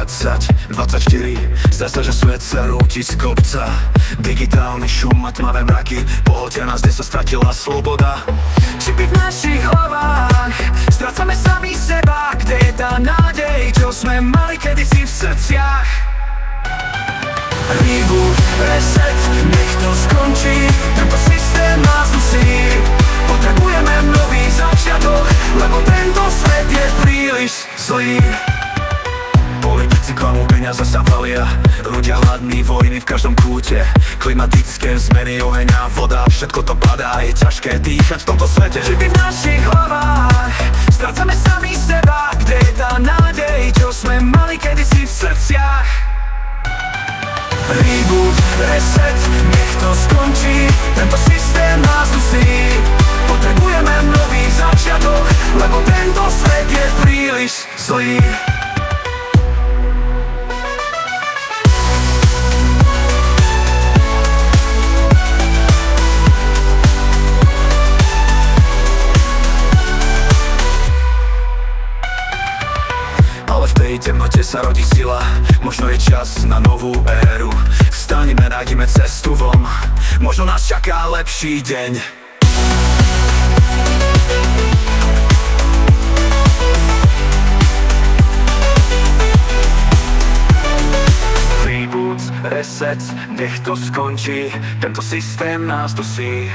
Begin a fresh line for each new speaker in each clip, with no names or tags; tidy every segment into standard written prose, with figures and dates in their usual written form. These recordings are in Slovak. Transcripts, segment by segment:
2024. Zdá sa, že svet sa rúti z kopca. Digitálny šum a tmavé mraky pohltia nás, kde sa stratila sloboda. Čipy v našich hlavách, strácame sami seba. Kde je tá nádej, čo sme mali kedysi v srdciach? Reboot, reset, nech to skončí. Tento systém nás dusí. Potrebujeme nový začiatok, lebo tento svet je príliš zlý. Politici klamú, peniaze sa valia, ľudia hladní, vojny v každom kúte. Klimatické zmeny, oheň a voda, všetko to padá, je ťažké dýchať v tomto svete. Čipy v našich hlavách, strácame sami seba. Kde je tá nádej, čo sme mali kedysi v srdciach? Reboot, reset, nech to skončí. Tento systém nás dusí. Potrebujeme nový začiatok, lebo tento svet je príliš zlý. Ale v tej temnote sa rodí sila. Možno je čas na novú éru. Vstaňme, nájdime cestu von. Možno nás čaká lepší deň. Reboot, reset, nech to skončí. Tento systém nás dusí.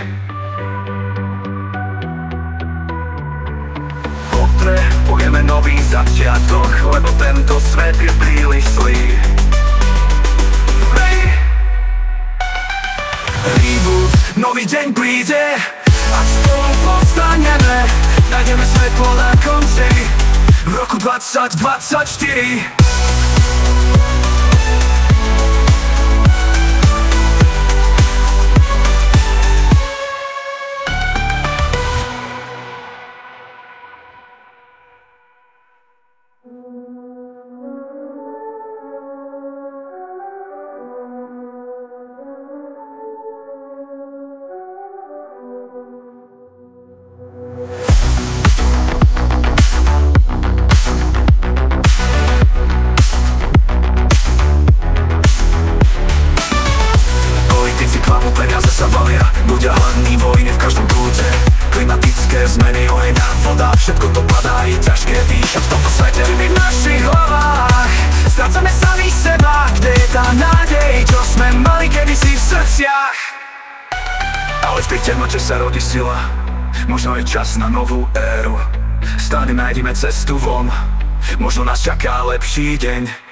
Potrebujeme nový začiatok, lebo tento svet je príliš zlý. Reboot, nový deň príde a spolu povstaneme. Nájdeme svetlo na konci v roku 2024. Ľudia hladní, vojny v každom kúte. Klimatické zmeny, oheň a voda, všetko to padá, je ťažké dýchať v tomto svete. My v našich hlavách strácame sami seba. Kde je tá nádej, čo sme mali kedysi v srdciach? Ale v tej temnote sa rodí sila. Možno je čas na novú éru. Stále nájdime cestu von. Možno nás čaká lepší deň.